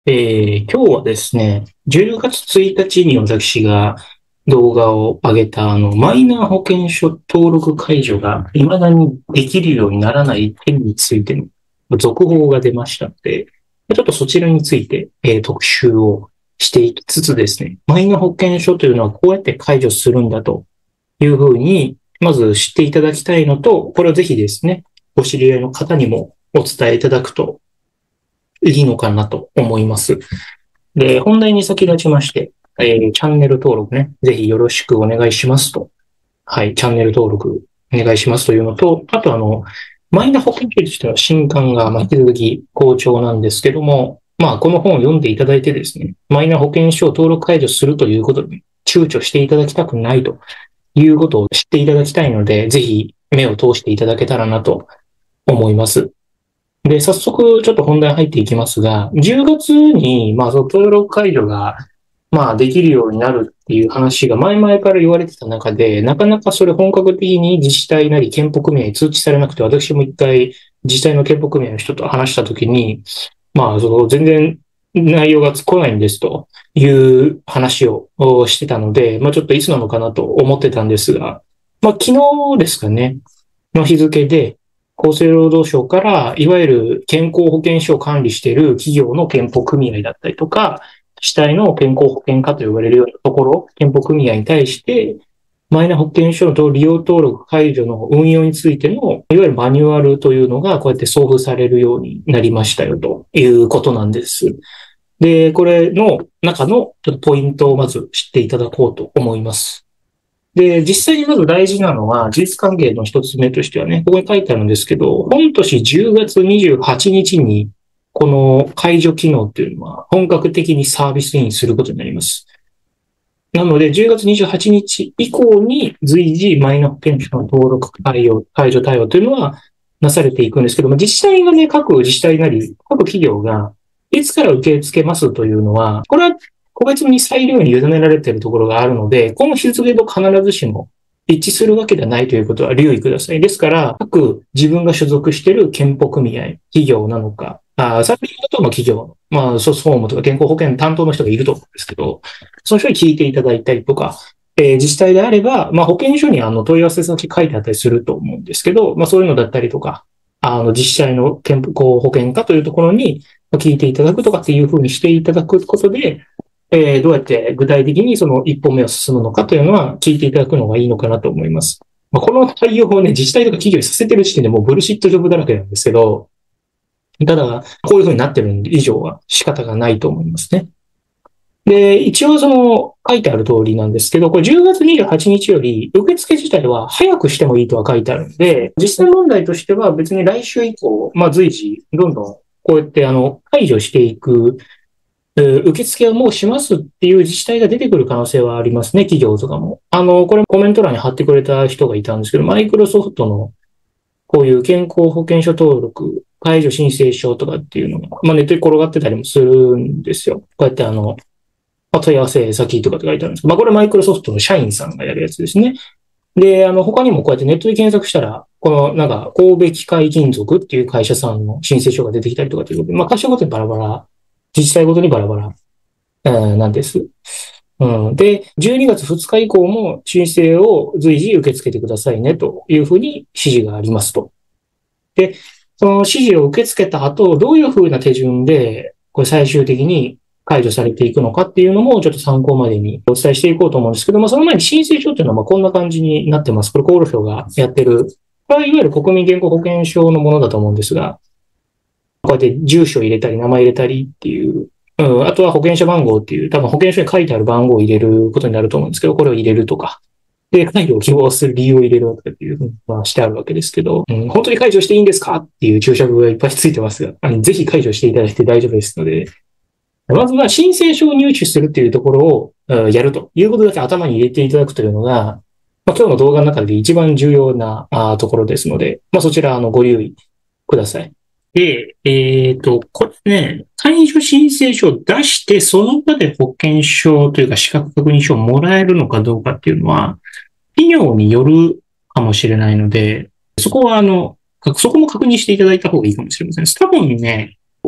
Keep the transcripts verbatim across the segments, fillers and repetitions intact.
えー今日はですね、じゅうがつついたちに私が動画を上げたあの、マイナ保険証登録解除が未だにできるようにならない件についての続報が出ましたので、ちょっとそちらについて、えー特集をしていきつつですね、マイナ保険証というのはこうやって解除するんだというふうに、まず知っていただきたいのと、これをぜひですね、ご知り合いの方にもお伝えいただくといいのかなと思います。で、本題に先立ちまして、えーチャンネル登録ね、ぜひよろしくお願いしますと。はい、チャンネル登録お願いしますというのと、あとあの、マイナ保険証としては新刊がまあ引き続き好調なんですけども、まあこの本を読んでいただいてですね、マイナ保険証登録解除するということで躊躇していただきたくないということを知っていただきたいので、ぜひ目を通していただけたらなと思います。で、早速ちょっと本題入っていきますが、じゅうがつに、まあ、その登録解除が、まあ、できるようになるっていう話が前々から言われてた中で、なかなかそれ本格的に自治体なり健保組合に通知されなくて、私も一回自治体の健保組合の人と話したときに、まあ、その全然内容が来ないんですという話をしてたので、まあちょっといつなのかなと思ってたんですが、まあ昨日ですかね、の日付で、厚生労働省から、いわゆる健康保険証を管理している企業の健保組合だったりとか、主体の健康保険課と呼ばれるようなところ、健保組合に対して、マイナ保険証の利用登録解除の運用についての、いわゆるマニュアルというのがこうやって送付されるようになりましたよということなんです。で、これの中のちょっとポイントをまず知っていただこうと思います。で、実際にまず大事なのは、事実関係の一つ目としてはね、ここに書いてあるんですけど、本年じゅうがつにじゅうはちにちに、この解除機能っていうのは本格的にサービスインすることになります。なので、じゅうがつにじゅうはちにち以降に随時マイナ保険証の登録対応、解除対応というのはなされていくんですけども、自治体がね、各自治体なり、各企業がいつから受け付けますというのは、これは個別に裁量に委ねられているところがあるので、この日付と必ずしも一致するわけではないということは留意ください。ですから、各自分が所属している健保組合、企業なのか、あ先ほどの企業、まあ、ソースフォームとか健康保険担当の人がいると思うんですけど、その人に聞いていただいたりとか、えー自治体であれば、まあ、保健所にあの問い合わせ先書いてあったりすると思うんですけど、まあ、そういうのだったりとか、あの、自治体の健康保険課というところに聞いていただくとかっていうふうにしていただくことで、えーどうやって具体的にその一歩目を進むのかというのは聞いていただくのがいいのかなと思います。まあ、この対応をね、自治体とか企業にさせてる時点でもうブルシットジョブだらけなんですけど、ただ、こういうふうになってる以上は仕方がないと思いますね。で、一応その書いてある通りなんですけど、これじゅうがつにじゅうはちにちより受付自体は早くしてもいいとは書いてあるんで、実際問題としては別に来週以降、まあ随時どんどんこうやってあの解除していく、えー受付をもうしますっていう自治体が出てくる可能性はありますね、企業とかも。あの、これコメント欄に貼ってくれた人がいたんですけど、マイクロソフトのこういう健康保険証登録、解除申請書とかっていうのが、まあネットに転がってたりもするんですよ。こうやってあの、問い合わせ先とかって書いてあるんですけど、まあこれマイクロソフトの社員さんがやるやつですね。で、あの、他にもこうやってネットで検索したら、このなんか神戸機械金属っていう会社さんの申請書が出てきたりとかっていうことで、まあ会社ごとにバラバラ、自治体ごとにバラバラ、えーなんです。うん、で、じゅうにがつふつか以降も申請を随時受け付けてくださいねというふうに指示がありますと。で、その指示を受け付けた後、どういうふうな手順で、これ最終的に解除されていくのかっていうのも、ちょっと参考までにお伝えしていこうと思うんですけど、まあ、その前に申請書っていうのはまあこんな感じになってます。これ厚労省がやってる、これはいわゆる国民健康保険証のものだと思うんですが、こうやって住所入れたり、名前入れたりっていう、うん、あとは保険者番号っていう、多分保険証に書いてある番号を入れることになると思うんですけど、これを入れるとか、で、解除を希望する理由を入れるとかっていうふうに、まあ、してあるわけですけど、うん、本当に解除していいんですかっていう注釈がいっぱいついてますが、あのぜひ解除していただいて大丈夫ですので、まずは申請書を入手するっていうところをうんやるということだけ頭に入れていただくというのが、まあ、今日の動画の中で一番重要なあところですので、まあ、そちらあのご留意ください。で、えっと、これね、解除申請書を出して、その場で保険証というか資格確認書をもらえるのかどうかっていうのは、企業によるかもしれないので、そこはあの、そこも確認していただいた方がいいかもしれません。多分ね、国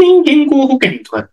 民健康保険とかって、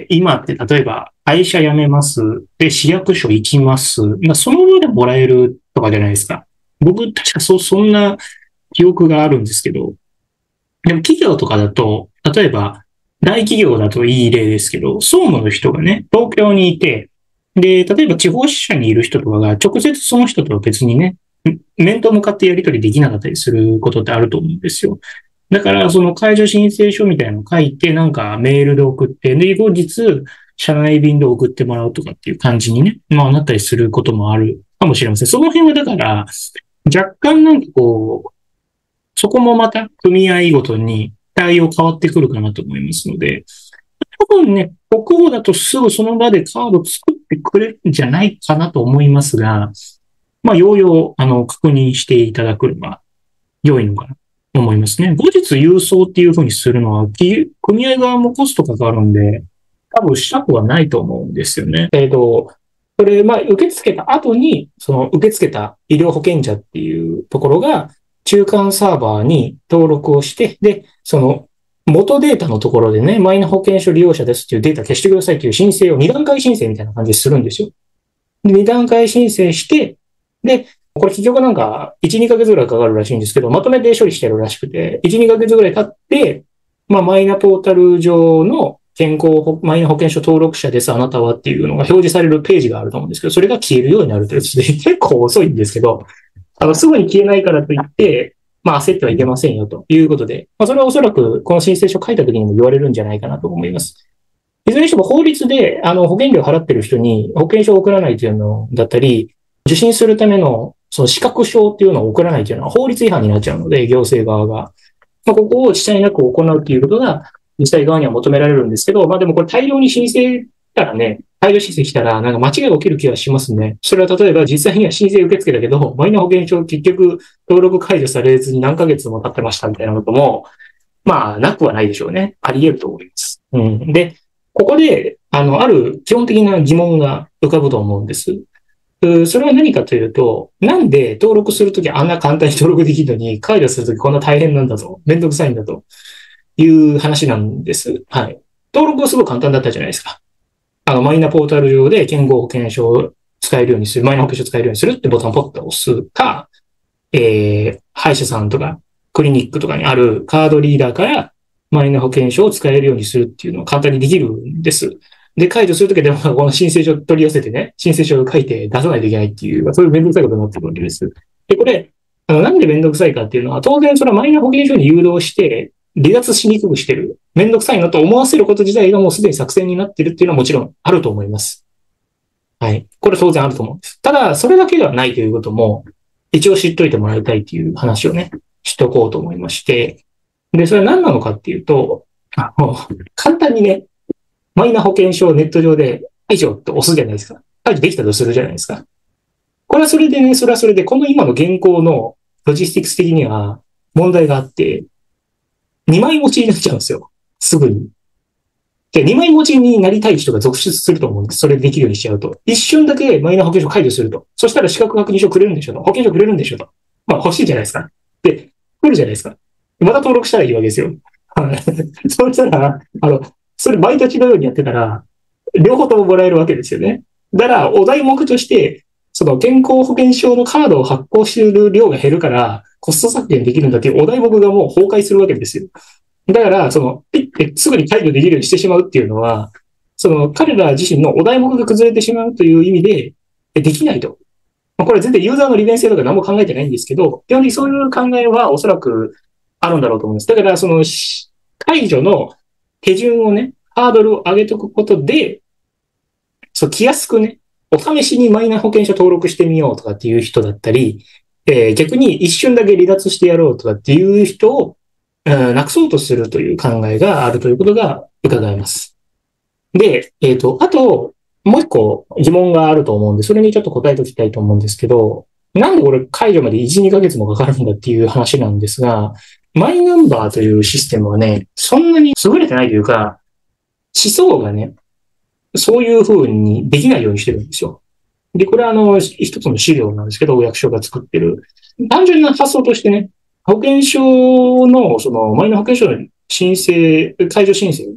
今って例えば会社辞めます。で、市役所行きます。まあ、その上でもらえるとかじゃないですか。僕、確かそ、そんな記憶があるんですけど、でも企業とかだと、例えば大企業だといい例ですけど、総務の人がね、東京にいて、で、例えば地方支社にいる人とかが直接その人とは別にね、面と向かってやり取りできなかったりすることってあると思うんですよ。だから、その解除申請書みたいなのを書いて、なんかメールで送って、で、後日、社内便で送ってもらうとかっていう感じにね、まあなったりすることもあるかもしれません。その辺はだから、若干なんかこう、そこもまた組合ごとに対応変わってくるかなと思いますので、多分ね、国語だとすぐその場でカード作ってくれるんじゃないかなと思いますが、まあ、要々、あの、確認していただくのが良いのかなと思いますね。後日郵送っていうふうにするのは、組合側もコストかかるんで、多分したくはないと思うんですよね。えっと、それ、まあ、受け付けた後に、その受け付けた医療保険者っていうところが、中間サーバーに登録をして、で、その元データのところでね、マイナ保険証利用者ですっていうデータ消してくださいっていう申請をに段階申請みたいな感じでするんですよ。に段階申請して、で、これ結局なんかいち、にかげつぐらいかかるらしいんですけど、まとめて処理してるらしくて、いち、にかげつぐらい経って、まあマイナポータル上の健康マイナ保険証登録者です、あなたはっていうのが表示されるページがあると思うんですけど、それが消えるようになるということで、結構遅いんですけど、あの、すぐに消えないからといって、まあ焦ってはいけませんよということで、まあそれはおそらくこの申請書書いた時にも言われるんじゃないかなと思います。いずれにしても法律で、あの、保険料払ってる人に保険証を送らないというのだったり、受診するためのその資格証っていうのを送らないというのは法律違反になっちゃうので、行政側が。まあ、ここを遅滞なく行うということが、実際側には求められるんですけど、まあでもこれ大量に申請したらね、大量申請したらなんか間違いが起きる気がしますね。それは例えば実際には申請受け付けたけど、マイナ保険証結局登録解除されずに何ヶ月も経ってましたみたいなことも、まあなくはないでしょうね。あり得ると思います。うん。で、ここで、あの、ある基本的な疑問が浮かぶと思うんです。それは何かというと、なんで登録するときあんな簡単に登録できるのに、解除するときこんな大変なんだと、めんどくさいんだという話なんです。はい。登録はすごい簡単だったじゃないですか。あの、マイナポータル上で健康保険証を使えるようにする、マイナ保険証を使えるようにするってボタンをポッと押すか、えー、歯医者さんとかクリニックとかにあるカードリーダーからマイナ保険証を使えるようにするっていうのは簡単にできるんです。で、解除するときでも、この申請書を取り寄せてね、申請書を書いて出さないといけないっていう、そういうめんどくさいことになってくるわけです。で、これ、あの、なんでめんどくさいかっていうのは、当然それはマイナ保険証に誘導して、離脱しにくくしてる。めんどくさいなと思わせること自体がもうすでに作戦になってるっていうのはもちろんあると思います。はい。これ当然あると思うんです。ただ、それだけではないということも、一応知っといてもらいたいっていう話をね、しとこうと思いまして。で、それは何なのかっていうと、あの、簡単にね、マイナ保険証をネット上で解除って押すじゃないですか。解除できたとするじゃないですか。これはそれでね、それはそれで、この今の現行のロジスティクス的には問題があって、にまい持ちになっちゃうんですよ。すぐに。で、にまい持ちになりたい人が続出すると思うんです。それできるようにしちゃうと。一瞬だけマイナ保険証解除すると。そしたら資格確認書くれるんでしょと。保険証くれるんでしょと。まあ欲しいじゃないですか。で、来るじゃないですか。また登録したらいいわけですよ。そうしたら、あの、それ毎日のようにやってたら、両方とももらえるわけですよね。だから、お題目として、その健康保険証のカードを発行している量が減るから、コスト削減できるんだっていうお題目がもう崩壊するわけですよ。だから、その、ピッてすぐに解除できるようにしてしまうっていうのは、その、彼ら自身のお題目が崩れてしまうという意味で、できないと。これ全然ユーザーの利便性とか何も考えてないんですけど、基本的にそういう考えはおそらくあるんだろうと思います。だから、その、解除の手順をね、ハードルを上げておくことで、そう、来やすくね、お試しにマイナ保険証登録してみようとかっていう人だったり、えー、逆に一瞬だけ離脱してやろうとかっていう人を、うん、なくそうとするという考えがあるということが伺えます。で、えっと、あと、もう一個疑問があると思うんで、それにちょっと答えておきたいと思うんですけど、なんでこれ解除までいち、にかげつもかかるんだっていう話なんですが、マイナンバーというシステムはね、そんなに優れてないというか、思想がね、そういう風にできないようにしてるんですよ。で、これはあの、一つの資料なんですけど、お役所が作ってる。単純な発想としてね、保険証の、その、マイナ保険証の申請、解除申請をね、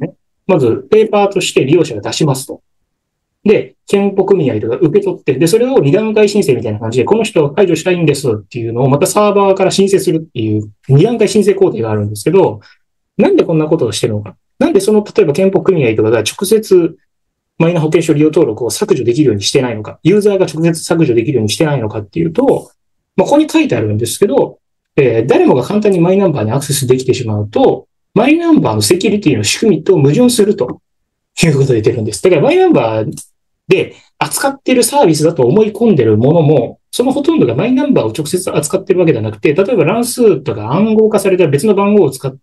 まずペーパーとして利用者が出しますと。で、健保組合とか受け取って、で、それを二段階申請みたいな感じで、この人を解除したいんですっていうのをまたサーバーから申請するっていう二段階申請工程があるんですけど、なんでこんなことをしてるのか。なんでその、例えば健保組合とかが直接マイナ保険証利用登録を削除できるようにしてないのか、ユーザーが直接削除できるようにしてないのかっていうと、まあ、ここに書いてあるんですけど、えー、誰もが簡単にマイナンバーにアクセスできてしまうと、マイナンバーのセキュリティの仕組みと矛盾するということで出てるんです。だからマイナンバーで扱っているサービスだと思い込んでるものも、そのほとんどがマイナンバーを直接扱ってるわけではなくて、例えば乱数とか暗号化された別の番号を使って、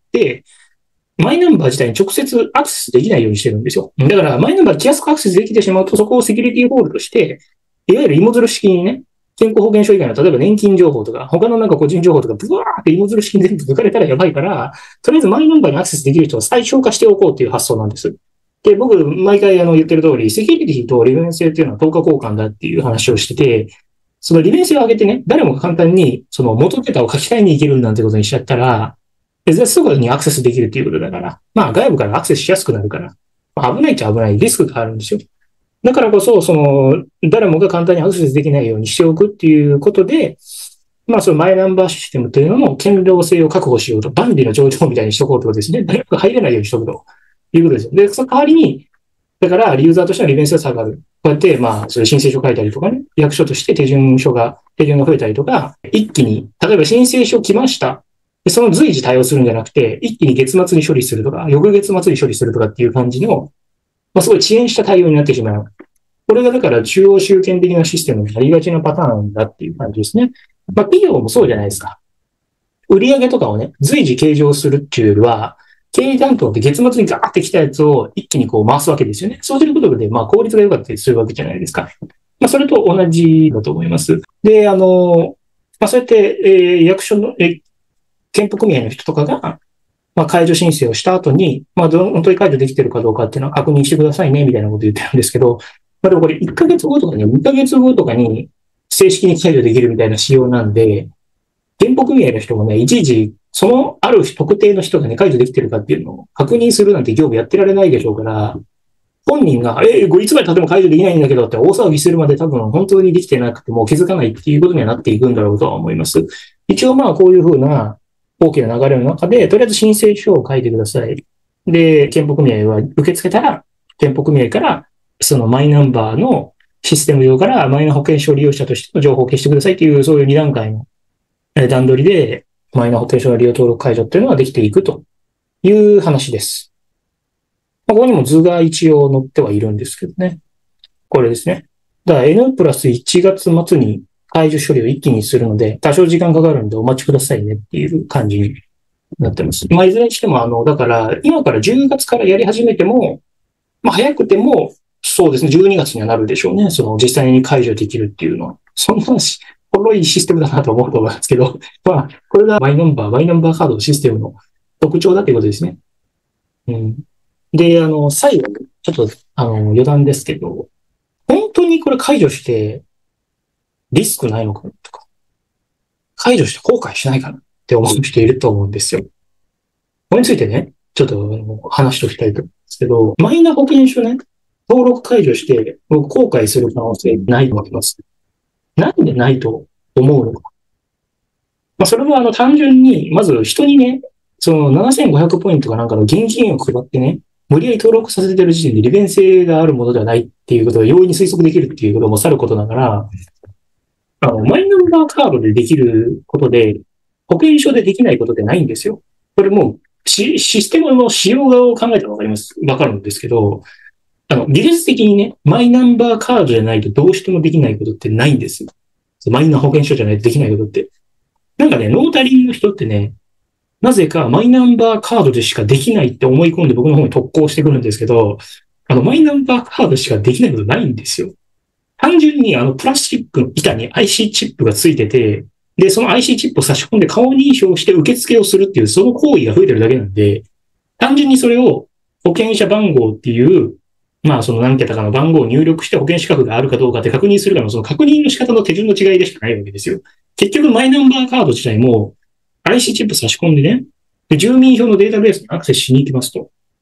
マイナンバー自体に直接アクセスできないようにしてるんですよ。だから、マイナンバーに気安くアクセスできてしまうと、そこをセキュリティホールとして、いわゆる芋づる式にね、健康保険証以外の、例えば年金情報とか、他のなんか個人情報とか、ブワーって芋づる式に全部抜かれたらやばいから、とりあえずマイナンバーにアクセスできる人を最小化しておこうという発想なんです。で、僕、毎回あの言ってる通り、セキュリティと利便性っていうのは等価交換だっていう話をしてて、その利便性を上げてね、誰もが簡単にその元桁を書き換えに行けるなんてことにしちゃったら、すぐにアクセスできるっていうことだから、まあ外部からアクセスしやすくなるから、まあ、危ないっちゃ危ない、リスクがあるんですよ。だからこそ、その、誰もが簡単にアクセスできないようにしておくっていうことで、まあそのマイナンバーシステムというのの堅牢性を確保しようと、万里の長城みたいにしとこうということですね。誰もが入れないようにしとくということですよ。で、その代わりに、だからユーザーとしての利便性が下がる。こうやって、まあ、そういう申請書書いたりとかね、役所として手順書が、手順が増えたりとか、一気に、例えば申請書来ました。でその随時対応するんじゃなくて、一気に月末に処理するとか、翌月末に処理するとかっていう感じの、まあ、すごい遅延した対応になってしまう。これがだから中央集権的なシステムになりがちなパターンだっていう感じですね。まあ、企業もそうじゃないですか。売上とかをね、随時計上するっていうよりは、経理担当って月末にガーって来たやつを一気にこう回すわけですよね。そうすることで、まあ効率が良かったりするわけじゃないですか。まあそれと同じだと思います。で、あの、まあそうやって、えー、役所の、えー、健保組合の人とかが、まあ解除申請をした後に、まあ本当に解除できてるかどうかっていうのは確認してくださいね、みたいなこと言ってるんですけど、まあでもこれいっかげつごとかね、にかげつごとかに正式に解除できるみたいな仕様なんで、健保組合の人もね、いちいちそのある特定の人がね、解除できてるかっていうのを確認するなんて業務やってられないでしょうから、本人が、えー、いつまで経っても解除できないんだけどって大騒ぎするまで多分本当にできてなくても気づかないっていうことにはなっていくんだろうとは思います。一応まあこういうふうな大きな流れの中で、とりあえず申請書を書いてください。で、健保組合は受け付けたら、健保組合からそのマイナンバーのシステム上からマイナ保険証利用者としての情報を消してくださいっていう、そういうに段階の段取りで、マイナ保険証の利用登録解除っていうのはできていくという話です。ここにも図が一応載ってはいるんですけどね。これですね。だから N プラスいちがつ末に解除処理を一気にするので、多少時間かかるんでお待ちくださいねっていう感じになってます。まあ、いずれにしても、あの、だから、今からじゅうがつからやり始めても、まあ、早くても、そうですね、じゅうにがつにはなるでしょうね。その、実際に解除できるっていうのは。そんな話、ほろいシステムだなと思うと思いますけど、まあ、これがマイナンバー、マイナンバーカードのシステムの特徴だということですね。うん。で、あの、最後、ちょっと、あの、余談ですけど、本当にこれ解除してリスクないのかなとか、解除して後悔しないかなって思う人いると思うんですよ。これについてね、ちょっと話しておきたいと思うんですけど、マイナ保険証ね、登録解除して後悔する可能性ないと思います。なんでないと思うのか。まあ、それはあの単純に、まず人にね、そのななせんごひゃくポイントかなんかの現金を配ってね、無理やり登録させてる時点で利便性があるものではないっていうことが容易に推測できるっていうこともさることながら、あの、マイナンバーカードでできることで、保険証でできないことってないんですよ。これもう、システムの仕様側を考えたらわかります。わかるんですけど、あの、技術的にね、マイナンバーカードじゃないとどうしてもできないことってないんですよ。マイナ保険証じゃないとできないことって。なんかね、ノータリーの人ってね、なぜかマイナンバーカードでしかできないって思い込んで僕の方に特攻してくるんですけど、あの、マイナンバーカードしかできないことないんですよ。単純にあの、プラスチックの板に アイシー チップがついてて、で、その アイシー チップを差し込んで顔認証して受付をするっていう、その行為が増えてるだけなんで、単純にそれを保険者番号っていう、まあその何桁かの番号を入力して保険資格があるかどうかって確認するかのその確認の仕方の手順の違いでしかないわけですよ。結局マイナンバーカード自体も アイシー チップ差し込んでね、で住民票のデータベースにアクセスしに行きますと。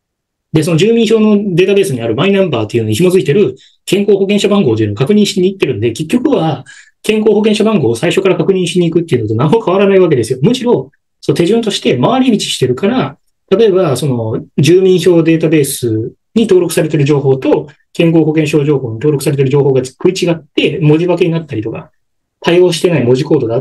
で、その住民票のデータベースにあるマイナンバーっていうのに紐づいてる健康保険者番号というのを確認しに行ってるんで、結局は健康保険者番号を最初から確認しに行くっていうのと何も変わらないわけですよ。むしろ、そう手順として回り道してるから、例えば、その住民票データベースに登録されている情報と健康保険証情報に登録されている情報が食い違って文字化けになったりとか、対応してない文字コードがあって、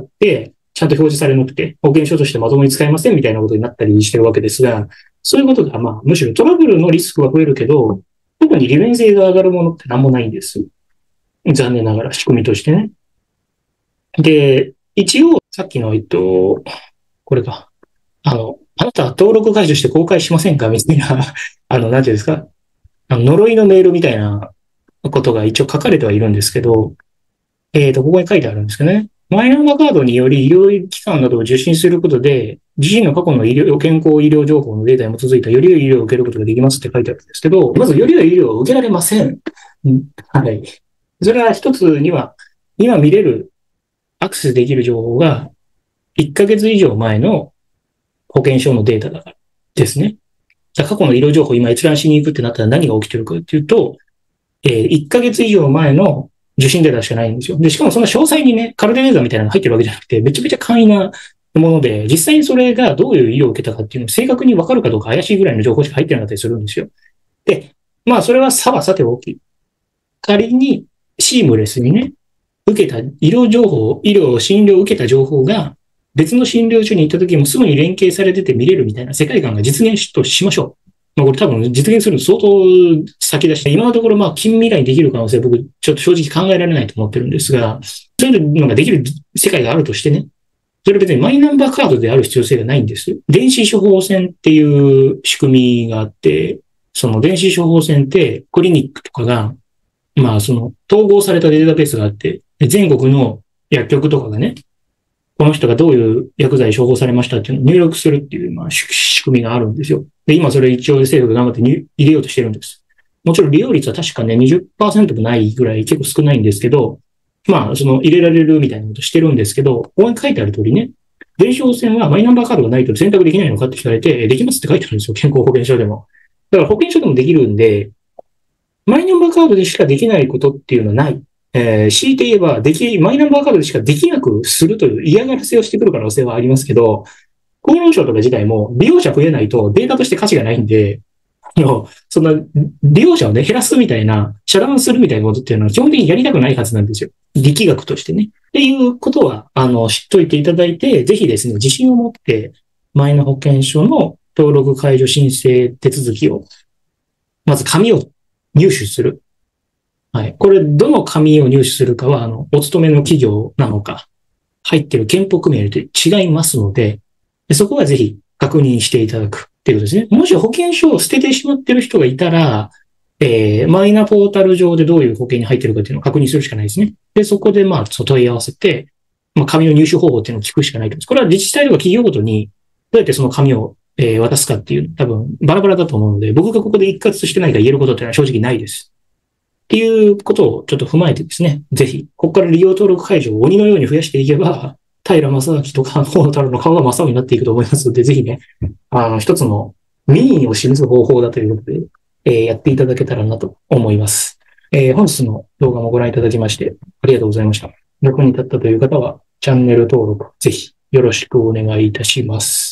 ちゃんと表示されなくて、保険証としてまともに使えませんみたいなことになったりしてるわけですが、そういうことが、まあ、むしろトラブルのリスクは増えるけど、特に利便性が上がるものって何もないんです。残念ながら、仕組みとしてね。で、一応、さっきの、えっと、これか。あの、あなたは登録解除して公開しませんかみたいな、あの、なんていうんですか。あの呪いのメールみたいなことが一応書かれてはいるんですけど、えっと、ここに書いてあるんですけどね。マイナンバーカードにより医療機関などを受診することで、自身の過去の医療、健康医療情報のデータに基づいたより良い医療を受けることができますって書いてあるんですけど、まずより良い医療を受けられません。はい。それは一つには、今見れる、アクセスできる情報が、いっかげつ以上前の保険証のデータだからですね。じゃあ過去の医療情報今閲覧しに行くってなったら何が起きてるかっていうと、えー、いっかげつ以上前の受診データしかないんですよ。で、しかもその詳細にね、カルテレーザーみたいなのが入ってるわけじゃなくて、めちゃめちゃ簡易なもので、実際にそれがどういう医療を受けたかっていうのを正確にわかるかどうか怪しいぐらいの情報しか入ってなかったりするんですよ。で、まあそれはさはさておき、仮にシームレスにね、受けた医療情報、医療、診療を受けた情報が別の診療所に行った時もすぐに連携されてて見れるみたいな世界観が実現しとしましょう。まあ、これ多分実現するの相当先出して、今のところまあ近未来にできる可能性は僕ちょっと正直考えられないと思ってるんですが、そういうのができる世界があるとしてね、それ別にマイナンバーカードである必要性がないんです。電子処方箋っていう仕組みがあって、その電子処方箋ってクリニックとかが、まあその統合されたデータベースがあって、全国の薬局とかがね、この人がどういう薬剤処方されましたっていうのを入力するっていう、まあ、仕組みがあるんですよ。で、今それ一応政府が頑張って入れようとしてるんです。もちろん利用率は確かね、にじゅっパーセント もないぐらい結構少ないんですけど、まあ、その入れられるみたいなことしてるんですけど、ここに書いてある通りね、電子処方箋はマイナンバーカードがないと選択できないのかって聞かれて、できますって書いてあるんですよ。健康保険証でも。だから保険証でもできるんで、マイナンバーカードでしかできないことっていうのはない。えー、強いて言えば、でき、マイナンバーカードでしかできなくするという嫌がらせをしてくる可能性はありますけど、厚労省とか自体も利用者増えないとデータとして価値がないんで、のそんな利用者をね、減らすみたいな、遮断するみたいなことっていうのは基本的にやりたくないはずなんですよ。力学としてね。っていうことは、あの、知っといていただいて、ぜひですね、自信を持って、マイナ保険証の登録解除申請手続きを、まず紙を入手する。はい。これ、どの紙を入手するかは、あの、お勤めの企業なのか、入ってる健保組合で違いますので、そこはぜひ確認していただくっていうことですね。もし保険証を捨ててしまってる人がいたら、えー、マイナポータル上でどういう保険に入ってるかっていうのを確認するしかないですね。で、そこでまあ、問い合わせて、まあ、紙の入手方法っていうのを聞くしかないと思います。これは自治体とか企業ごとに、どうやってその紙を、えー、渡すかっていう、多分、バラバラだと思うので、僕がここで一括してないから言えることっていうのは正直ないです。っていうことをちょっと踏まえてですね、ぜひ、ここから利用登録解除を鬼のように増やしていけば、平正明とか河野太郎の顔が真っ青になっていくと思いますので、ぜひね、あの、一つの民意を示す方法だということで、えー、やっていただけたらなと思います。えー、本日の動画もご覧いただきまして、ありがとうございました。役に立ったという方は、チャンネル登録、ぜひよろしくお願いいたします。